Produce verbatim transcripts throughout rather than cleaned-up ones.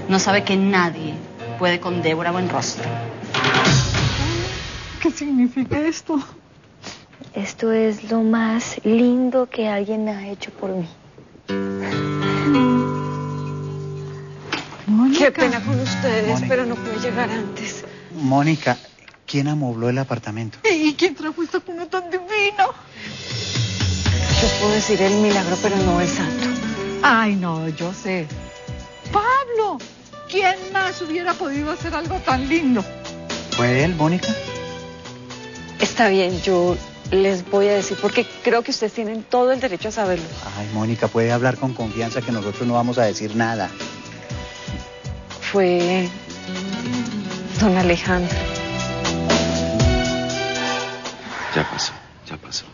No sabe que nadie puede con Débora Buenrostro. ¿Qué significa esto? Esto es lo más lindo que alguien ha hecho por mí. Mónica. Qué pena con ustedes, Mónica. pero no pude llegar antes. Mónica, ¿quién amobló el apartamento? ¿Y quién trajo esta cuna tan divina? Yo puedo decir el milagro, pero no el santo. Ay, no, yo sé. Pablo, ¿quién más hubiera podido hacer algo tan lindo? ¿Fue él, Mónica? Está bien, yo les voy a decir, porque creo que ustedes tienen todo el derecho a saberlo. Ay, Mónica, puede hablar con confianza que nosotros no vamos a decir nada. Fue don Alejandro. Ya pasó, ya pasó.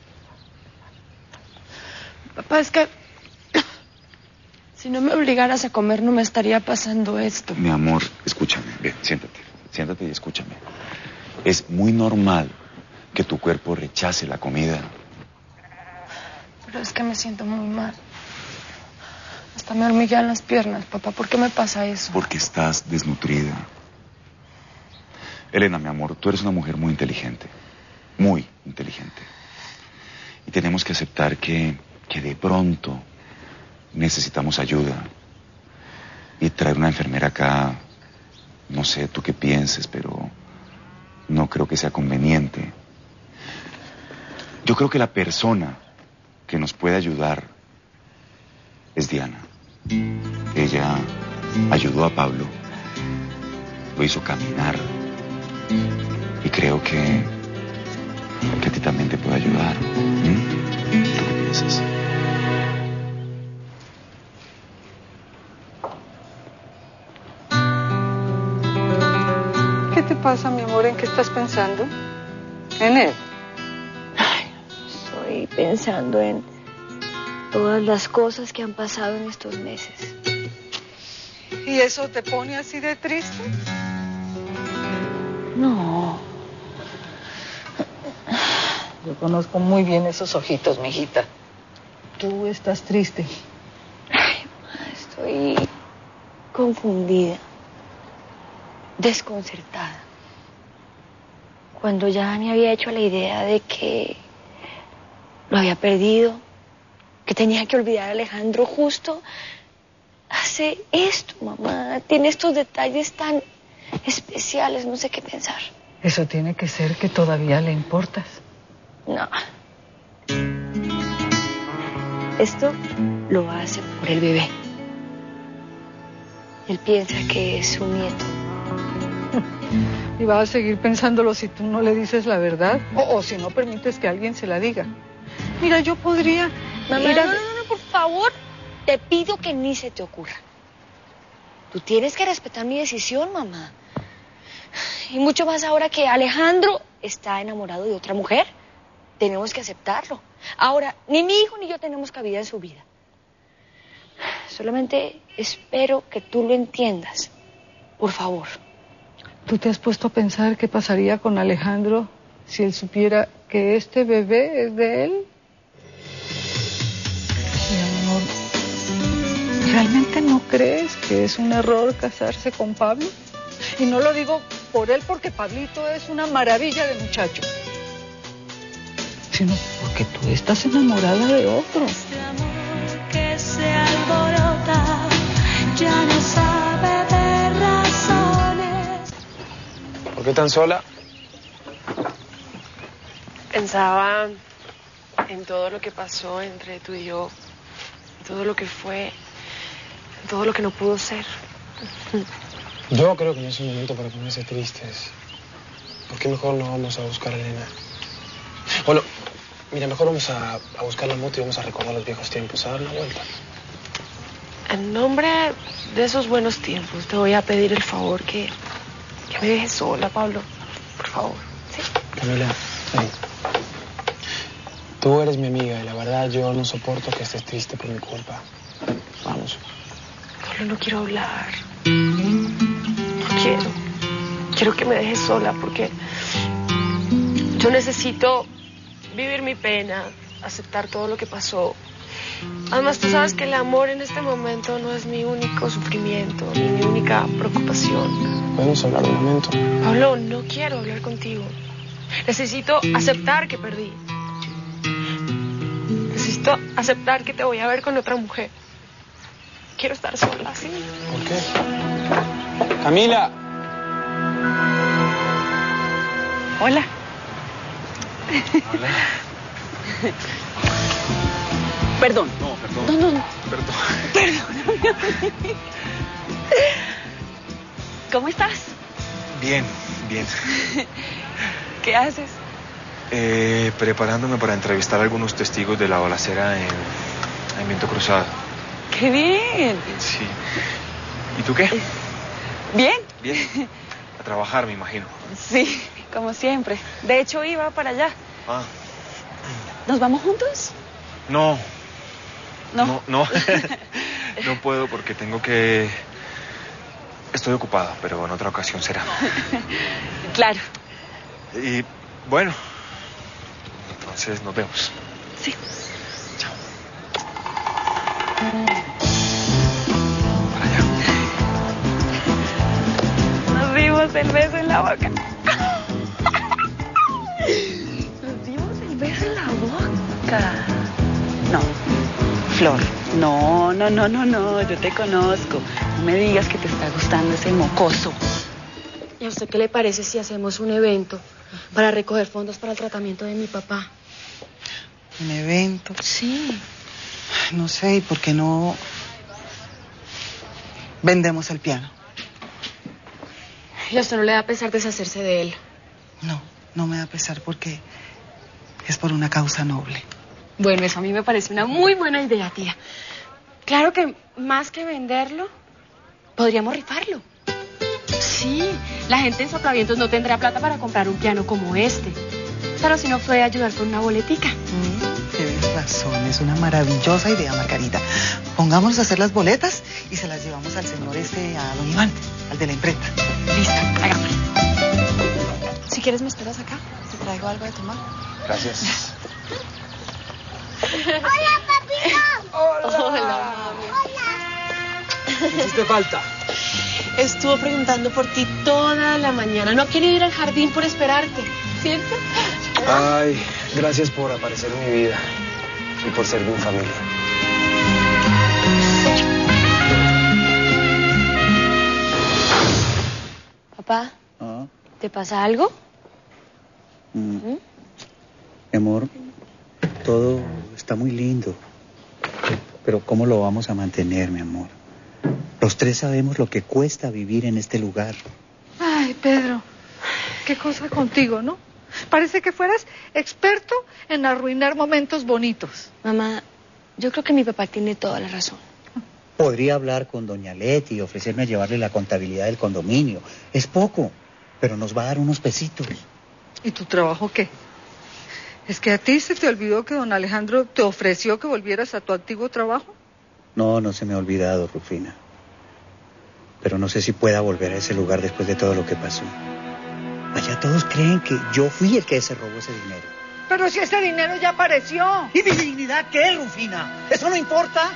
Papá, es que si no me obligaras a comer no me estaría pasando esto. Mi amor, escúchame, ven, siéntate, siéntate y escúchame. Es muy normal que tu cuerpo rechace la comida. Pero es que me siento muy mal. Hasta me hormiguean las piernas, papá. ¿Por qué me pasa eso? Porque estás desnutrida. Elena, mi amor, tú eres una mujer muy inteligente. Muy inteligente. Y tenemos que aceptar que, que de pronto necesitamos ayuda. Y traer una enfermera acá, no sé tú qué pienses, pero no creo que sea conveniente. Yo creo que la persona que nos puede ayudar es Diana. Ella ayudó a Pablo, lo hizo caminar y creo que, que a ti también te puede ayudar. ¿Mm? ¿Tú qué piensas? ¿Qué te pasa, mi amor? ¿En qué estás pensando? ¿En él? Ay, estoy pensando en todas las cosas que han pasado en estos meses. ¿Y eso te pone así de triste? No. Yo conozco muy bien esos ojitos, mijita. Tú estás triste. Ay, mamá, estoy confundida, desconcertada. Cuando ya me había hecho la idea de que lo había perdido, que tenía que olvidar a Alejandro, justo hace esto, mamá. Tiene estos detalles tan especiales, no sé qué pensar. Eso tiene que ser que todavía le importas. No. Esto lo hace por el bebé. Él piensa que es su nieto. Y va a seguir pensándolo si tú no le dices la verdad o, o si no permites que alguien se la diga. Mira, yo podría... Mamá, ir a- no, no, no, por favor. Te pido que ni se te ocurra. Tú tienes que respetar mi decisión, mamá. Y mucho más ahora que Alejandro está enamorado de otra mujer. Tenemos que aceptarlo. Ahora, ni mi hijo ni yo tenemos cabida en su vida. Solamente espero que tú lo entiendas. Por favor. ¿Tú te has puesto a pensar qué pasaría con Alejandro si él supiera que este bebé es de él? Mi amor, ¿realmente no crees que es un error casarse con Pablo? Y no lo digo por él porque Pablito es una maravilla de muchacho, sino porque tú estás enamorada de otro. Este amor que se alborota ya no sabe de razones. ¿Por qué tan sola? Pensaba en todo lo que pasó entre tú y yo, en todo lo que fue, en todo lo que no pudo ser. Yo creo que no es un momento para ponerse tristes. ¿Por qué mejor no vamos a buscar a Elena? Bueno, mira, mejor vamos a, a buscar la moto y vamos a recordar los viejos tiempos, a dar una vuelta. En nombre de esos buenos tiempos, te voy a pedir el favor que, que me dejes sola, Pablo. Por favor, ¿sí? Camila, ven. Tú eres mi amiga y la verdad yo no soporto que estés triste por mi culpa. Vamos. Pablo, no quiero hablar. No quiero. Quiero que me dejes sola porque yo necesito vivir mi pena, aceptar todo lo que pasó Además, tú sabes que el amor en este momento no es mi único sufrimiento, ni mi única preocupación. Podemos hablar un momento. Pablo, no quiero hablar contigo. Necesito aceptar que perdí. Necesito aceptar que te voy a ver con otra mujer. Quiero estar sola, ¿sí? ¿Por qué? Camila. Hola. Hola. Perdón. No, perdón. No, no, no. Perdón. Perdóname. ¿Cómo estás? Bien, bien. ¿Qué haces? Eh, preparándome para entrevistar a algunos testigos de la balacera en, en Viento Cruzado. ¡Qué bien! Sí. ¿Y tú qué? ¿Bien? Bien. A trabajar, me imagino. Sí, como siempre. De hecho, iba para allá. Ah. ¿Nos vamos juntos? No. No. No, no. No puedo porque tengo que... Estoy ocupado, pero en otra ocasión será. Claro. Y bueno, entonces nos vemos. Sí. Chao. Para allá. Nos dimos el beso en la boca. Nos dimos el beso en la boca. No, Flor. No, no, no, no, no. Yo te conozco. No me digas que te está gustando ese mocoso. ¿Y a usted qué le parece si hacemos un evento para recoger fondos para el tratamiento de mi papá? ¿Un evento? Sí. No sé, ¿y por qué no vendemos el piano? ¿Y a usted no le da pesar deshacerse de él? No, no me da pesar porque es por una causa noble. Bueno, eso a mí me parece una muy buena idea, tía. Claro que más que venderlo, podríamos rifarlo. Sí, la gente en Soplavientos no tendrá plata para comprar un piano como este. Pero si no puede ayudar con una boletica. Mm, tienes razón, es una maravillosa idea, Margarita. Pongámonos a hacer las boletas y se las llevamos al señor este, a don Iván, al de la imprenta. Listo, hagámoslo. Si quieres me esperas acá, te traigo algo de tomar. Gracias. ¡Hola, papito! Hola. Hola, mami. ¿Qué hiciste falta? Estuvo preguntando por ti toda la mañana. No ha querido ir al jardín por esperarte, ¿cierto? Ay, gracias por aparecer en mi vida y por ser mi familia. Papá, Ah, ¿te pasa algo? mm. ¿Mm? Mi amor, todo está muy lindo. Pero ¿cómo lo vamos a mantener, mi amor? Los tres sabemos lo que cuesta vivir en este lugar. Ay, Pedro, qué cosa contigo, ¿no? Parece que fueras experto en arruinar momentos bonitos. Mamá, yo creo que mi papá tiene toda la razón. Podría hablar con doña Leti y ofrecerme a llevarle la contabilidad del condominio. Es poco, pero nos va a dar unos pesitos. ¿Y tu trabajo qué? ¿Es que a ti se te olvidó que don Alejandro te ofreció que volvieras a tu antiguo trabajo? No, no se me ha olvidado, Rufina. Pero no sé si pueda volver a ese lugar después de todo lo que pasó. Allá todos creen que yo fui el que se robó ese dinero. Pero si ese dinero ya apareció. ¿Y mi dignidad qué, Rufina? ¿Eso no importa?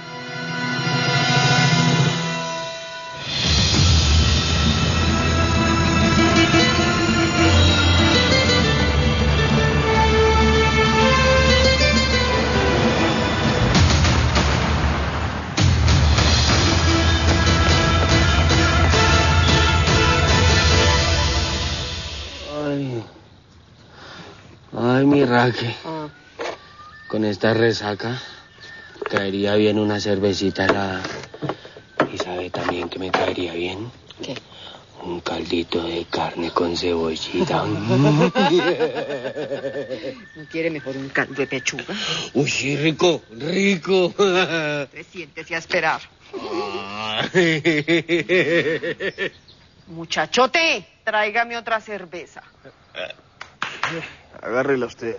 Ay, ay, mi Raque. Ah. Con esta resaca caería bien una cervecita helada. Y sabe también que me caería bien. ¿Qué? Un caldito de carne con cebollita. ¿No quiere mejor un caldo de pechuga? Uy, sí, rico, rico. Te siéntese a esperar. Muchachote, tráigame otra cerveza. Agárrela usted.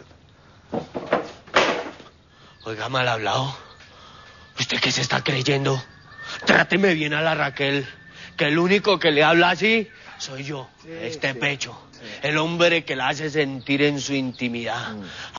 Oiga, mal hablado. ¿Usted qué se está creyendo? Tráteme bien a la Raquel, que el único que le habla así soy yo, sí, este sí, pecho. Sí. El hombre que la hace sentir en su intimidad. Mm.